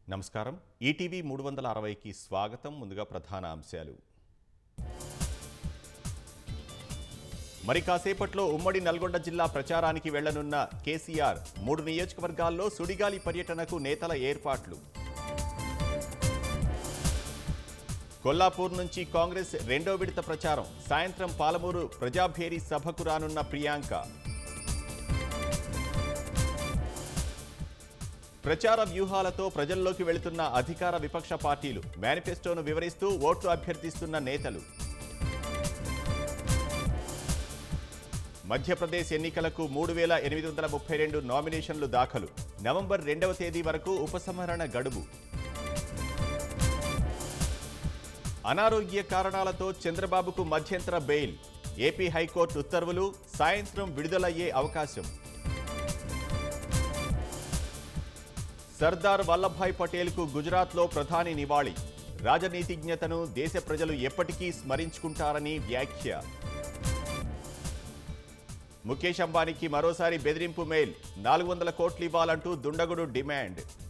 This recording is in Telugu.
నమస్కారం ఈటీవీ 360కి స్వాగతం ముందుగా ప్రధాన అంశాలు మరి కాసేపట్లో ఉమ్మడి నల్గొండ జిల్లా ప్రచారానికి వెళ్లనున్న కేసీఆర్ 3 నియోజకవర్గాల్లో సుడిగాలి పర్యటనకు నేతల ఏర్పాట్లు కొల్లాపూర్ నుంచి కాంగ్రెస్ రెండో విడత ప్రచారం సాయంత్రం పాలమూరు ప్రజాభేరి సభకు రానున్న ప్రియాంక ప్రచార వ్యూహాలతో ప్రజల్లోకి వెళుతున్న అధికార విపక్ష పార్టీలు మేనిఫెస్టోను వివరిస్తూ ఓట్లు అభ్యర్థిస్తున్న నేతలు మధ్యప్రదేశ్ ఎన్నికలకు 3832 నామినేషన్లు దాఖలు నవంబర్ 2వ తేదీ వరకు ఉపసంహరణ గడువు అనారోగ్య కారణాలతో చంద్రబాబుకు మధ్యంతర బెయిల్ ఏపీ హైకోర్టు ఉత్తర్వులు సాయంత్రం విడుదలయ్యే అవకాశం సర్దార్ వల్లభాయ్ పటేల్కు గుజరాత్లో ప్రధాని నివాళి రాజనీతిజ్ఞతను దేశ ప్రజలు ఎప్పటికీ స్మరించుకుంటారని వ్యాఖ్య ముఖేష్ అంబానీకి మరోసారి బెదిరింపు మెయిల్ 400 కోట్లు ఇవ్వాలంటూ దుండగుడు డిమాండ్